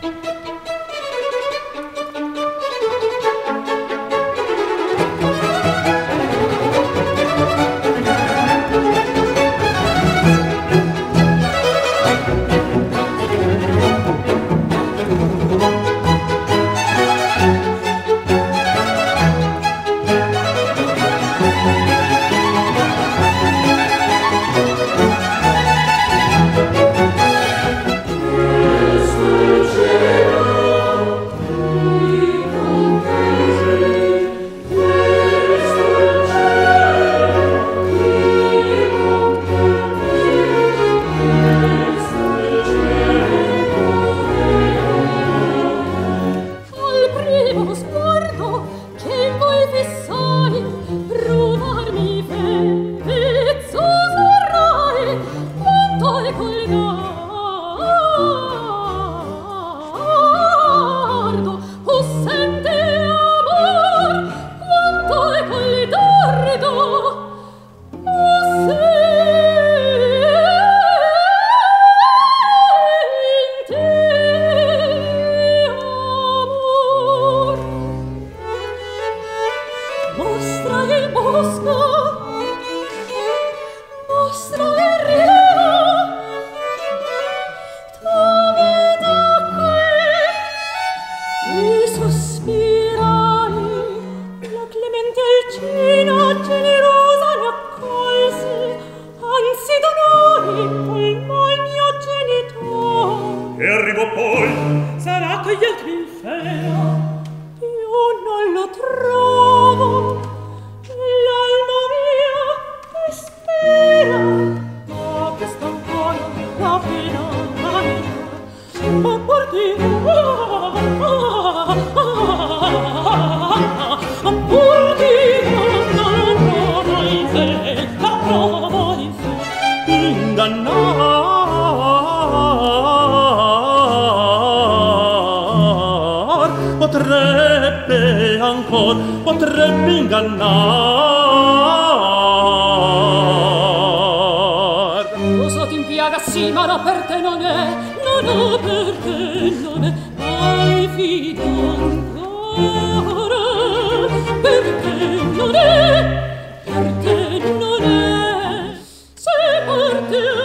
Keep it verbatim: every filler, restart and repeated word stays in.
Potrebbe ancor, potrebbe ingannar. Lo so ti impiaga sì, ma no per te non è, no no per te non è, mai fido ancora, per te non è, per te non è, se per te